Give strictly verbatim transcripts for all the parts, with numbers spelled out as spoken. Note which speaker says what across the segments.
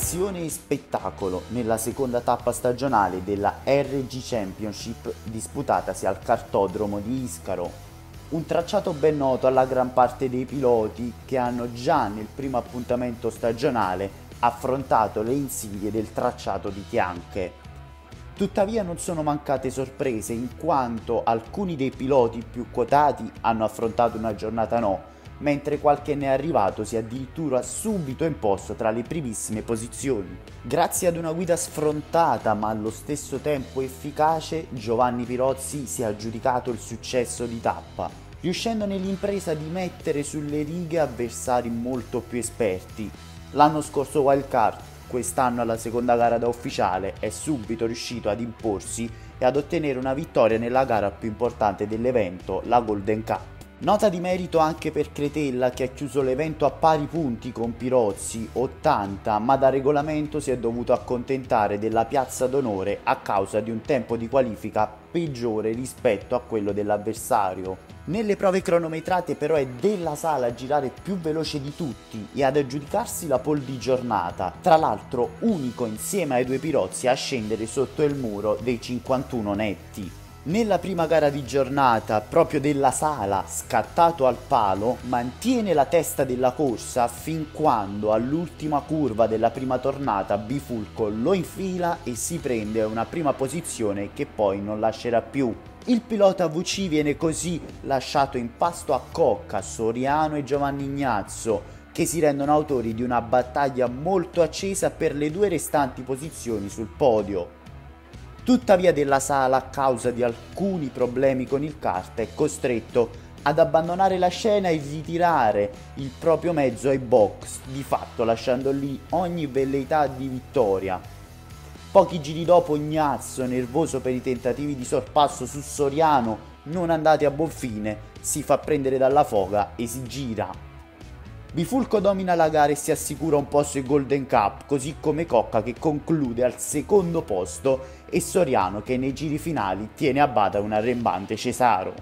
Speaker 1: Azione e spettacolo nella seconda tappa stagionale della R G Championship disputatasi al kartodromo di Iscaro. Un tracciato ben noto alla gran parte dei piloti che hanno già nel primo appuntamento stagionale affrontato le insidie del tracciato di Tianche. Tuttavia non sono mancate sorprese in quanto alcuni dei piloti più quotati hanno affrontato una giornata no, mentre qualche ne è arrivato si è addirittura subito imposto tra le primissime posizioni. Grazie ad una guida sfrontata ma allo stesso tempo efficace, Giovanni Pirozzi si è aggiudicato il successo di tappa, riuscendo nell'impresa di mettere sulle righe avversari molto più esperti. L'anno scorso wildcard, quest'anno alla seconda gara da ufficiale, è subito riuscito ad imporsi e ad ottenere una vittoria nella gara più importante dell'evento, la Golden Cup. Nota di merito anche per Cretella, che ha chiuso l'evento a pari punti con Pirozzi, ottanta, ma da regolamento si è dovuto accontentare della piazza d'onore a causa di un tempo di qualifica peggiore rispetto a quello dell'avversario. Nelle prove cronometrate però è Della Sala a girare più veloce di tutti e ad aggiudicarsi la pole di giornata, tra l'altro unico insieme ai due Pirozzi a scendere sotto il muro dei cinquantuno netti. Nella prima gara di giornata, proprio Della Sala, scattato al palo, mantiene la testa della corsa fin quando all'ultima curva della prima tornata Bifulco lo infila e si prende una prima posizione che poi non lascerà più. Il pilota V C viene così lasciato in pasto a Cocca, Soriano e Giovanni Ignazzo, che si rendono autori di una battaglia molto accesa per le due restanti posizioni sul podio. Tuttavia Della Sala, a causa di alcuni problemi con il kart, è costretto ad abbandonare la scena e ritirare il proprio mezzo ai box, di fatto lasciando lì ogni velleità di vittoria. Pochi giri dopo Ignazzo, nervoso per i tentativi di sorpasso su Soriano non andati a buon fine, si fa prendere dalla foga e si gira. Bifulco domina la gara e si assicura un posto in Golden Cup, così come Cocca che conclude al secondo posto e Soriano che nei giri finali tiene a bada un arrembante Cesaro.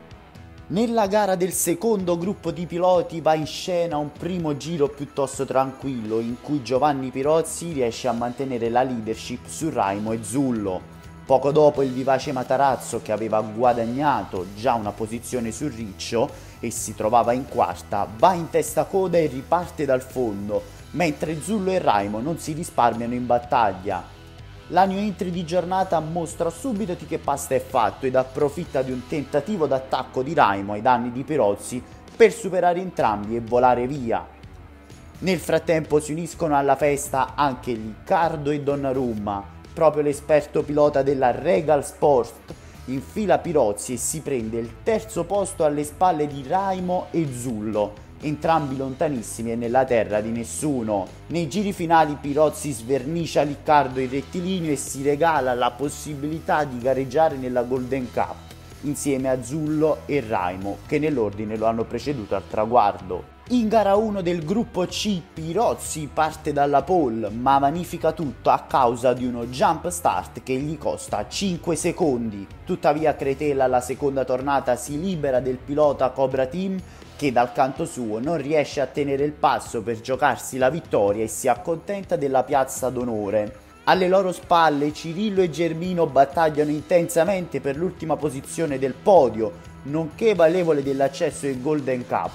Speaker 1: Nella gara del secondo gruppo di piloti va in scena un primo giro piuttosto tranquillo in cui Giovanni Pirozzi riesce a mantenere la leadership su Raimo e Zullo. Poco dopo il vivace Matarazzo, che aveva guadagnato già una posizione sul Riccio e si trovava in quarta, va in testa coda e riparte dal fondo, mentre Zullo e Raimo non si risparmiano in battaglia. La new entry di giornata mostra subito di che pasta è fatto ed approfitta di un tentativo d'attacco di Raimo ai danni di Pirozzi per superare entrambi e volare via. Nel frattempo si uniscono alla festa anche Liccardo e Donnarumma. Proprio l'esperto pilota della Regal Sport infila Pirozzi e si prende il terzo posto alle spalle di Raimo e Zullo, entrambi lontanissimi e nella terra di nessuno. Nei giri finali Pirozzi svernicia Liccardo in rettilineo e si regala la possibilità di gareggiare nella Golden Cup insieme a Zullo e Raimo, che nell'ordine lo hanno preceduto al traguardo. In gara uno del gruppo C Pirozzi parte dalla pole ma vanifica tutto a causa di uno jump start che gli costa cinque secondi. Tuttavia Cretella alla seconda tornata si libera del pilota Cobra Team, che dal canto suo non riesce a tenere il passo per giocarsi la vittoria e si accontenta della piazza d'onore. Alle loro spalle Cirillo e Germino battagliano intensamente per l'ultima posizione del podio, nonché valevole dell'accesso in Golden Cup.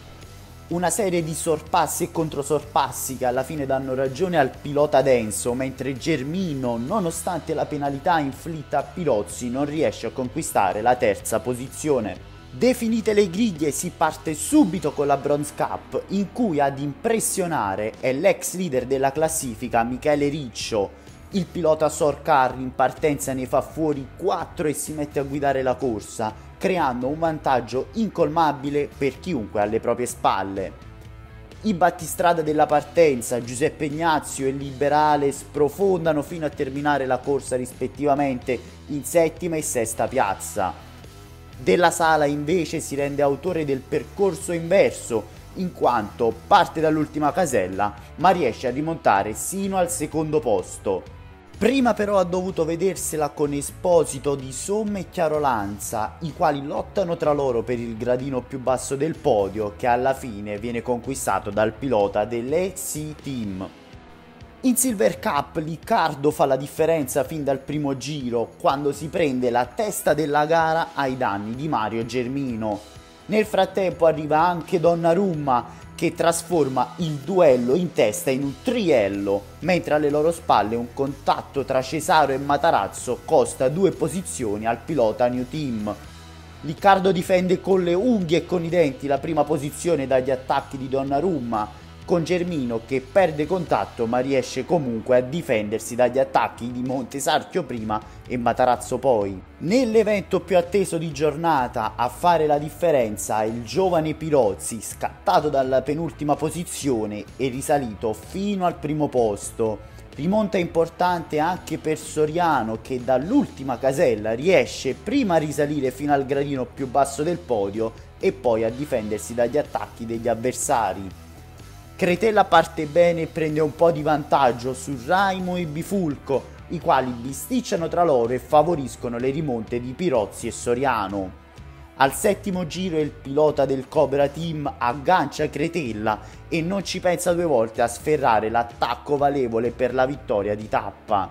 Speaker 1: Una serie di sorpassi e controsorpassi che alla fine danno ragione al pilota denso, mentre Germino, nonostante la penalità inflitta a Pirozzi, non riesce a conquistare la terza posizione. Definite le griglie si parte subito con la Bronze Cup, in cui ad impressionare è l'ex leader della classifica Michele Riccio. Il pilota Sorcar in partenza ne fa fuori quattro e si mette a guidare la corsa, creando un vantaggio incolmabile per chiunque alle proprie spalle. I battistrada della partenza, Giuseppe Ignazio e Liberale, sprofondano fino a terminare la corsa rispettivamente in settima e sesta piazza. Della Sala invece si rende autore del percorso inverso, in quanto parte dall'ultima casella ma riesce a rimontare sino al secondo posto. Prima però ha dovuto vedersela con Esposito di Somma e Chiarolanza, i quali lottano tra loro per il gradino più basso del podio, che alla fine viene conquistato dal pilota dell'E C Team. In Silver Cup Liccardo fa la differenza fin dal primo giro, quando si prende la testa della gara ai danni di Mario Germino. Nel frattempo arriva anche Donnarumma, che trasforma il duello in testa in un triello, mentre alle loro spalle un contatto tra Cesaro e Matarazzo costa due posizioni al pilota New Team. Liccardo difende con le unghie e con i denti la prima posizione dagli attacchi di Donnarumma, con Germino che perde contatto ma riesce comunque a difendersi dagli attacchi di Montesarchio prima e Matarazzo poi. Nell'evento più atteso di giornata a fare la differenza è il giovane Pirozzi, scattato dalla penultima posizione e risalito fino al primo posto. Rimonta importante anche per Soriano, che dall'ultima casella riesce prima a risalire fino al gradino più basso del podio e poi a difendersi dagli attacchi degli avversari. Cretella parte bene e prende un po' di vantaggio su Raimo e Bifulco, i quali bisticciano tra loro e favoriscono le rimonte di Pirozzi e Soriano. Al settimo giro il pilota del Cobra Team aggancia Cretella e non ci pensa due volte a sferrare l'attacco valevole per la vittoria di tappa.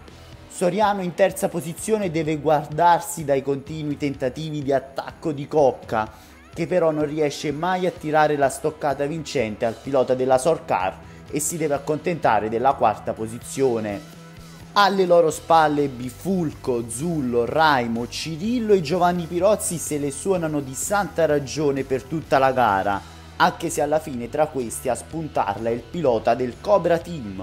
Speaker 1: Soriano in terza posizione deve guardarsi dai continui tentativi di attacco di Cocca, che però non riesce mai a tirare la stoccata vincente al pilota della Sorcar e si deve accontentare della quarta posizione. Alle loro spalle Bifulco, Zullo, Raimo, Cirillo e Giovanni Pirozzi se le suonano di santa ragione per tutta la gara, anche se alla fine tra questi a spuntarla è il pilota del Cobra Team.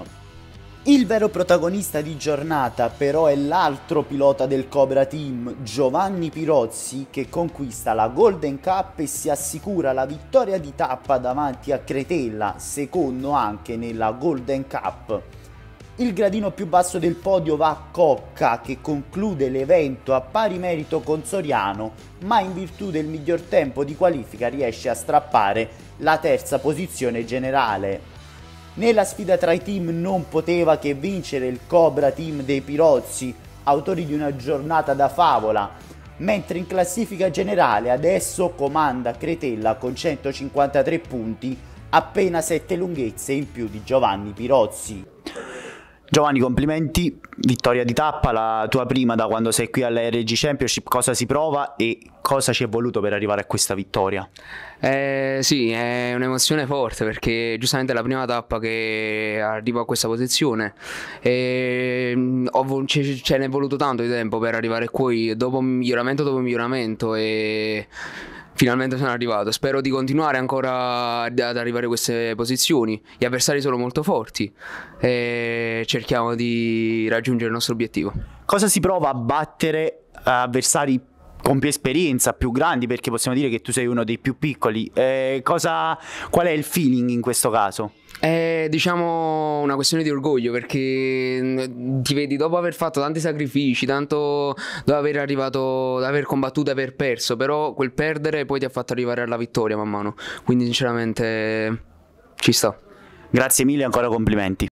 Speaker 1: Il vero protagonista di giornata però è l'altro pilota del Cobra Team, Giovanni Pirozzi, che conquista la Golden Cup e si assicura la vittoria di tappa davanti a Cretella, secondo anche nella Golden Cup. Il gradino più basso del podio va a Cocca, che conclude l'evento a pari merito con Soriano, ma in virtù del miglior tempo di qualifica riesce a strappare la terza posizione generale. Nella sfida tra i team non poteva che vincere il Cobra Team dei Pirozzi, autori di una giornata da favola, mentre in classifica generale adesso comanda Cretella con centocinquantatré punti, appena sette lunghezze in più di Giovanni Pirozzi. Giovanni, complimenti, vittoria di tappa, la tua prima da quando sei qui alla R G Championship. Cosa si prova e cosa ci è voluto per arrivare a questa vittoria?
Speaker 2: Eh, sì, è un'emozione forte perché giustamente è la prima tappa che arrivo a questa posizione e ho, ce, ce n'è voluto tanto di tempo per arrivare qui, dopo miglioramento dopo miglioramento, e finalmente sono arrivato. Spero di continuare ancora ad arrivare a queste posizioni. Gli avversari sono molto forti e cerchiamo di raggiungere il nostro obiettivo.
Speaker 1: Cosa si prova a battere avversari con più esperienza, più grandi, perché possiamo dire che tu sei uno dei più piccoli? Eh, cosa, qual è il feeling in questo caso?
Speaker 2: È, diciamo, una questione di orgoglio, perché ti vedi dopo aver fatto tanti sacrifici, tanto dopo aver arrivato, aver combattuto e aver perso, però quel perdere poi ti ha fatto arrivare alla vittoria man mano, quindi sinceramente ci sta.
Speaker 1: Grazie mille e ancora complimenti.